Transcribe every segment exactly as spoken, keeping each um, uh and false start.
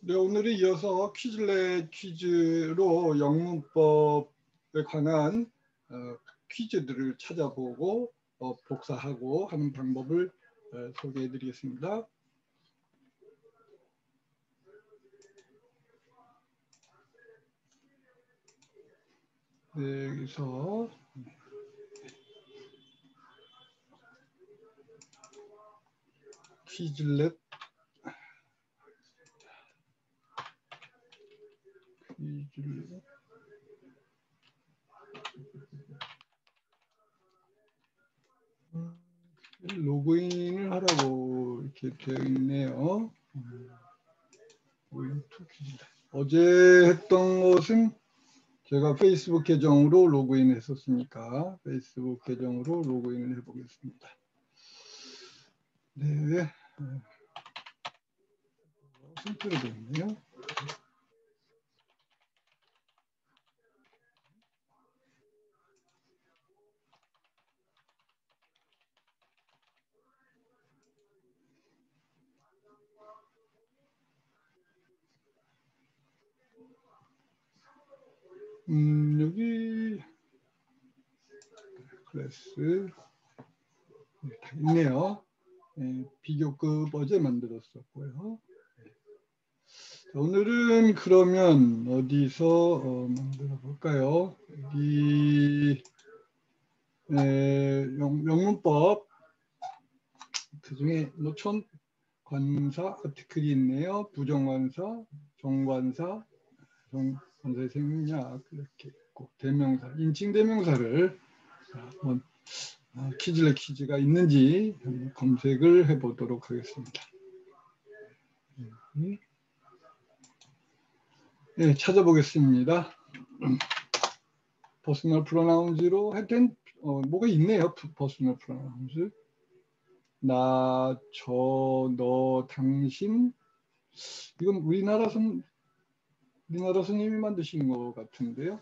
네, 오늘은 이어서 퀴즐렛 퀴즈로 영문법에 관한 어, 퀴즈들을 찾아보고 어, 복사하고 하는 방법을 어, 소개해 드리겠습니다. 네, 여기서 퀴즐렛 퀴즐렛 로그인을 하라고 이렇게 되어 있네요. 어제 했던 것은 제가 페이스북 계정으로 로그인 했었으니까 페이스북 계정으로 로그인을 해보겠습니다. 네, 순서로 되어 있네요. 음, 여기 클래스 네, 다 있네요. 네, 비교급 어제 만들었었고요. 네. 자, 오늘은 그러면 어디서 어, 만들어 볼까요? 여기 에, 영, 영문법 그중에 노천 관사 아티클이 있네요. 부정관사, 정관사, 정관사의 생략 이렇게 있고 대명사, 인칭 대명사를 한번 퀴즐렛 퀴즈가 있는지 검색을 해보도록 하겠습니다. 네, 찾아보겠습니다. 퍼스널 프로나운즈로 하여튼 어, 뭐가 있네요. 퍼스널 프로나운즈. 나, 저, 너, 당신. 이건 우리나라 선 우리나라 선생님이 만드신 것 같은데요.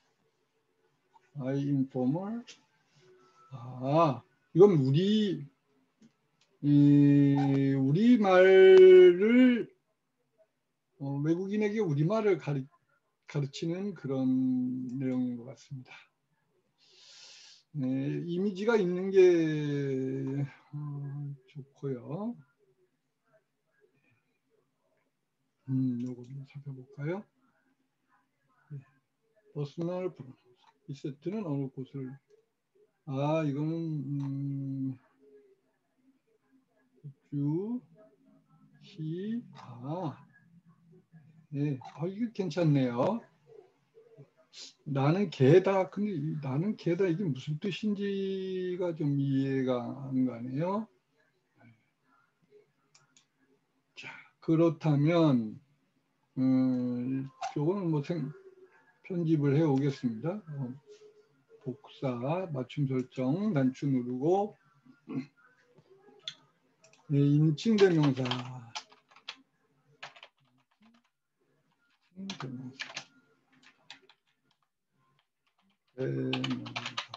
I informer. 아, 이건 우리 이 우리 말을 어, 외국인에게 우리 말을 가르, 가르치는 그런 내용인 것 같습니다. 네, 이미지가 있는 게 어, 좋고요. 음, 요거 좀 살펴볼까요? 네. 퍼스널 이 세트는 어느 곳을 아 이거는 음, 주, 시, 아, 네, 아, 이게 괜찮네요. 나는 개다. 근데 나는 개다 이게 무슨 뜻인지가 좀 이해가 안 가네요. 자, 그렇다면 음, 이거는 뭐 생, 편집을 해 오겠습니다. 어, 복사, 맞춤 설정, 단추 누르고 네, 인칭 대명사. 대명사. 대명사.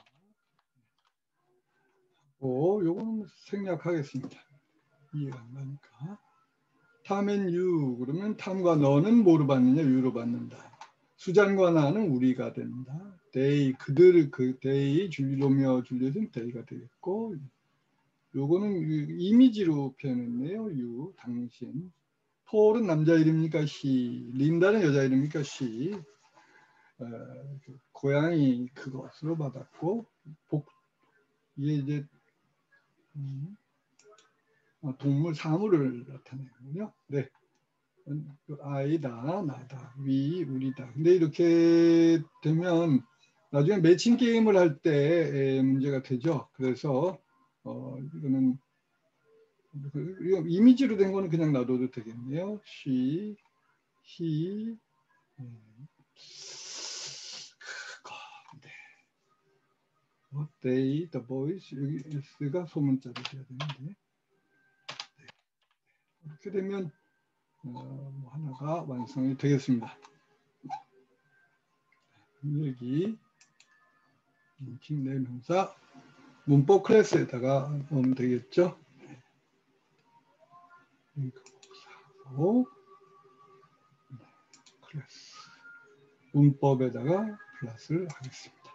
오, 요거는 생략하겠습니다. 이해가 안 가니까. 탐 앤 유 그러면 탐과 너는 뭐로 받느냐 유로 받는다. 수잔과 나는 우리가 된다. they 그들 그 they 줄리 로미오 줄리엣은 they가 되겠고 요거는 이미지로 표현했네요. you 당신. 폴은 남자 이름입니까 she. 린다는 여자 이름입니까 she. 어, 고양이 그것으로 받았고 복 이게 이제 음, 동물 사물을 나타내는군요. 네. 아이다, 나다, 위, 우리다. 근데 이렇게 되면 나중에 매칭 게임을 할 때 문제가 되죠. 그래서 어, 이거는 이거 이미지로 된 거는 그냥 놔둬도 되겠네요. she, he, 음, 그거, 네. they, the boys, 여기 s가 소문자로 돼야 되는데 네. 이렇게 되면 어, 뭐 하나가 완성이 되겠습니다. 여기 인칭 대명사 문법 클래스에다가 넣으면 되겠죠. 이거 복사하고 플러스. 문법에다가 플러스를 하겠습니다.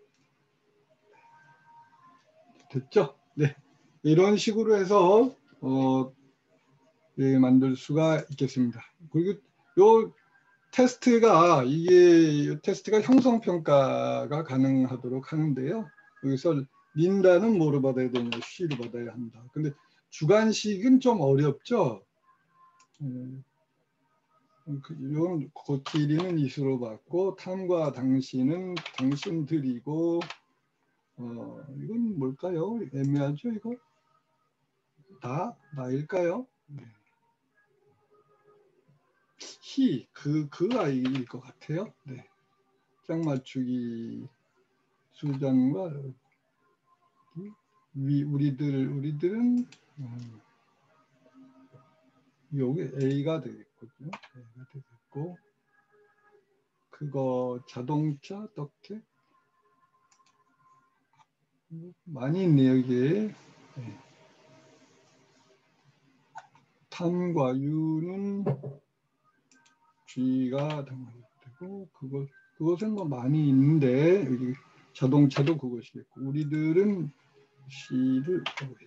됐죠? 네. 이런 식으로 해서 어, 예, 만들 수가 있겠습니다. 그리고 요 테스트가 이게 테스트가 형성 평가가 가능하도록 하는데요. 여기서 린다는 뭐로 받아야 되냐, 쉬로 받아야 한다. 근데 주관식은 좀 어렵죠. 음, 그, 이건 고티리는 이수로 받고 탐과 당신은 당신들이고 어, 이건 뭘까요? 애매하죠, 이거? 다 나일까요? 네. 히, 그, 그 아이일 것 같아요. 네. 짝맞추기 수장과 위, 우리들, 우리들은 음, 여기 A가 되겠거든요. A가 되겠고 그거 자동차 어떻게 많이 있네요 여기에. 네. 탐과 유는 G가 되고 그것 그것은 뭐 많이 있는데 여기 자동차도 그것이겠고 우리들은 C를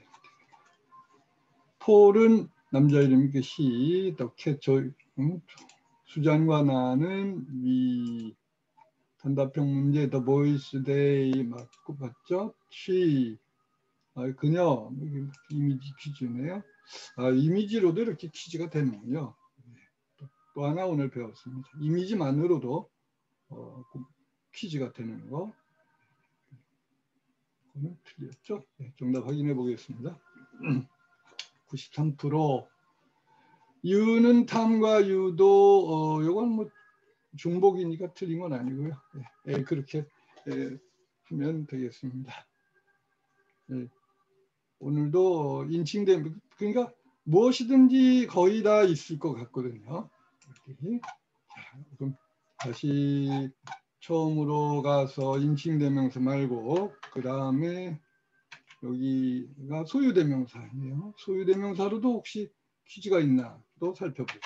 폴은 남자 이름이니까 시, 어떻게 저 음, 수잔과 나는 위 단답형 문제 The Boys Day 맞고 봤죠? She 아, 그녀 이미지 퀴즈네요. 아, 이미지로도 이렇게 퀴즈가 되는군요. 또, 또 하나 오늘 배웠습니다. 이미지만으로도 어, 퀴즈가 되는 거. 그거는 틀렸죠? 네, 정답 확인해 보겠습니다. 구십삼 퍼센트 유는 탐과 유도 어, 이건 뭐 중복이니까 틀린 건 아니고요. 예, 예, 그렇게 예, 하면 되겠습니다. 예, 오늘도 인칭된 그러니까 무엇이든지 거의 다 있을 것 같거든요. 이렇게. 자, 그럼 다시 처음으로 가서 인칭대명사 말고 그 다음에 여기가 소유대명사이네요. 소유대명사로도 혹시 퀴즈가 있나 또 살펴보고.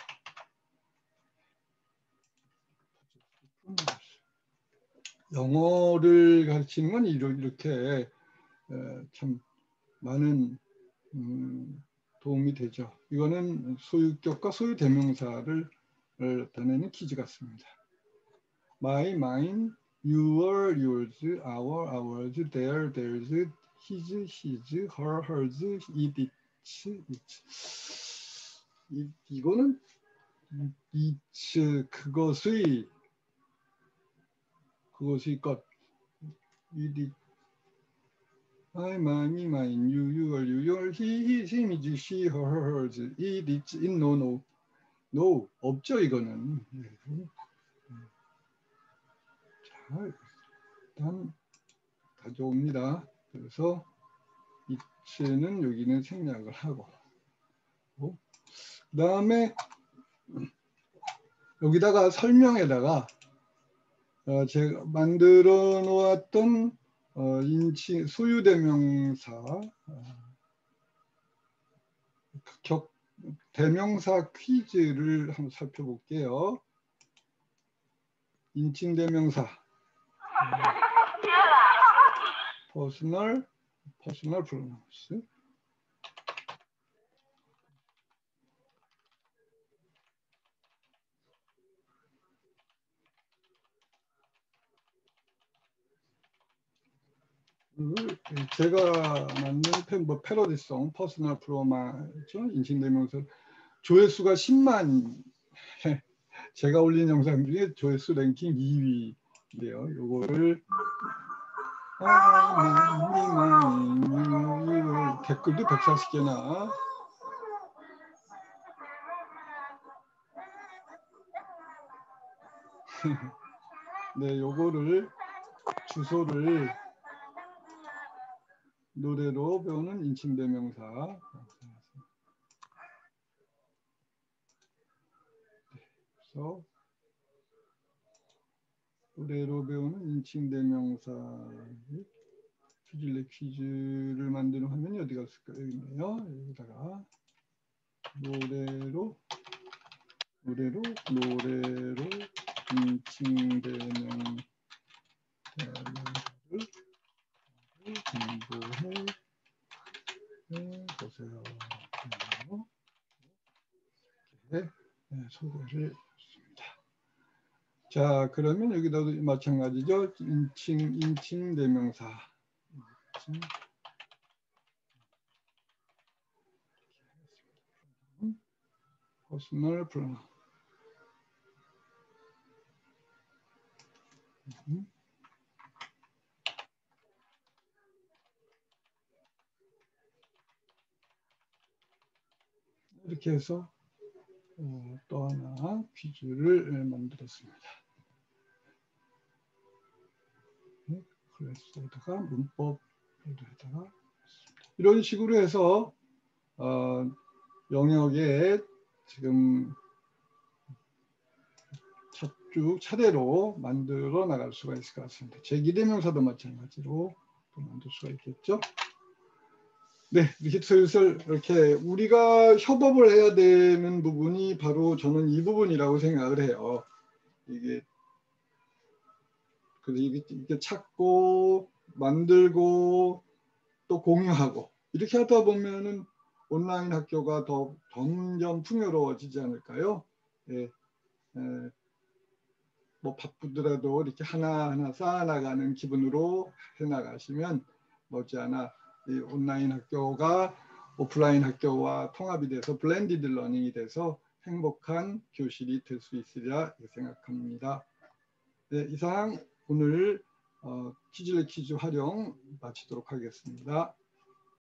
영어를 가르치는 건 이렇게 참 많은 도움이 되죠. 이거는 소유격과 소유대명사를 나타내는 퀴즈 같습니다. My, mine, your, yours, our, ours, their, theirs, his, his, her, hers, it, its, its. 이, 이거는 its 그것의 그것의 것 it, I, my, me, mine, you, your, you, your, he, his, him, his, she, her, hers, it, its, it, no, no, no 없죠 이거는. 자, 일단 가져옵니다. 그래서 it는 여기는 생략을 하고 그 다음에 여기다가 설명에다가 어, 제가 만들어 놓았던 어, 인칭 소유대명사 어, 격 대명사 퀴즈를 한번 살펴볼게요. 인칭대명사 퍼스널 퍼스널 프로나운스 제가 만든 뭐 패러디송 퍼스널 프로마죠 인칭대명사 조회수가 십만 제가 올린 영상 중에 조회수 랭킹 이 위인데요. 요거를 아, 댓글도 백사십 개나 네, 요거를 주소를 노래로 배우는 인칭대명사 그래서 노래로 배우는 인칭대명사 퀴즈레 퀴즈를 만드는 화면이 어디 갔을까요? 여기 있네요. 여기다가 노래로 노래로 노래로 인칭 대명 대명사를 공부해 보세요. 이렇게 네, 소개를 했습니다. 자, 그러면 여기다도 마찬가지죠. 인칭, 인칭 대명사. 인칭. 퍼스널 프로나운. 이렇게 해서 어, 또 하나 퀴즈를 만들었습니다. 클래스에다가 문법 에다가 이런 식으로 해서 어, 영역에 지금 쭉 차례로 만들어 나갈 수가 있을 것 같습니다. 제기대명사도 마찬가지로 또 만들 수가 있겠죠. 네, 이렇게 슬슬 이렇게 우리가 협업을 해야 되는 부분이 바로 저는 이 부분이라고 생각을 해요. 이게 그래서 이게 찾고 만들고 또 공유하고 이렇게 하다 보면은 온라인 학교가 더 점점 풍요로워지지 않을까요? 예, 예, 뭐 바쁘더라도 이렇게 하나하나 쌓아나가는 기분으로 해나가시면 머지않아 이 온라인 학교가 오프라인 학교와 통합이 돼서 블렌디드 러닝이 돼서 행복한 교실이 될 수 있으리라 생각합니다. 네, 이상 오늘 어, 퀴즈레 퀴즈 활용 마치도록 하겠습니다.